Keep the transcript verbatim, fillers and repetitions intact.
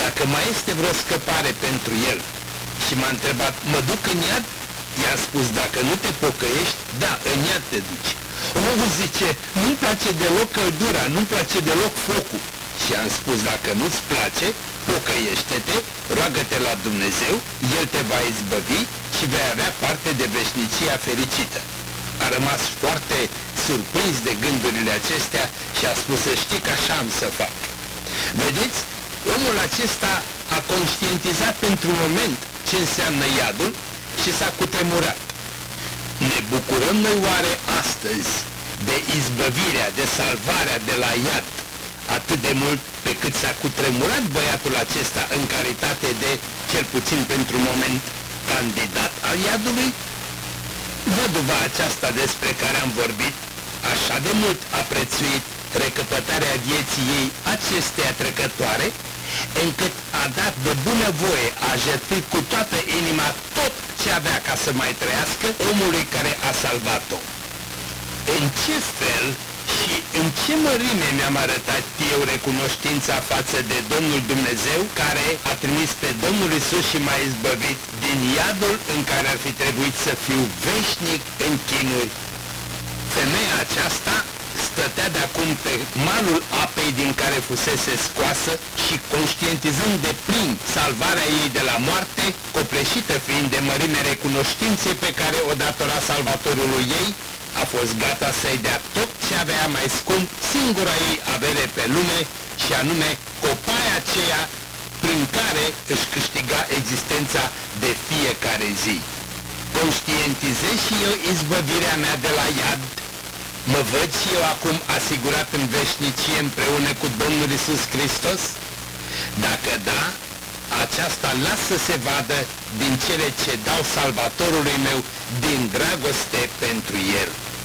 dacă mai este vreo scăpare pentru el. Și m-a întrebat, mă duc în iad? I-a spus, dacă nu te pocăiești, da, în iad te duci. Omul zice, nu-mi place deloc căldura, nu-mi place deloc focul. Și am spus, dacă nu-ți place, pocăiește-te, roagă-te la Dumnezeu, El te va izbăvi și vei avea parte de veșnicia fericită. A rămas foarte surprins de gândurile acestea și a spus, să știi că așa am să fac. Vedeți, omul acesta a conștientizat pentru moment ce înseamnă iadul și s-a cutremurat. Ne bucurăm noi oare astăzi de izbăvirea, de salvarea de la iad, atât de mult pe cât s-a cutremurat băiatul acesta în calitate de, cel puțin pentru moment, candidat al iadului? Văduva aceasta despre care am vorbit, așa de mult a prețuit recăpătarea vieții ei acesteia trecătoare, încât a dat de bunăvoie, a jertfit cu toată inima tot ce avea ca să mai trăiască omului care a salvat-o. În ce fel și în ce mărime mi-am arătat eu recunoștința față de Domnul Dumnezeu, care a trimis pe Domnul Iisus și m-a izbăvit din iadul în care ar fi trebuit să fiu veșnic în chinuri. Femeia aceasta stătea de acum pe malul apei din care fusese scoasă și, conștientizând de plin salvarea ei de la moarte, copleșită fiind de mărime recunoștinței pe care o datora Salvatorului ei, a fost gata să-i dea tot ce avea mai scump, singura ei avere pe lume, și anume copaia aceea prin care își câștiga existența de fiecare zi. Conștientizez și eu izbăvirea mea de la iad? Mă văd și eu acum asigurat în veșnicie împreună cu Domnul Iisus Hristos? Dacă da, aceasta lasă să se vadă din cele ce dau Salvatorului meu din dragoste pentru El.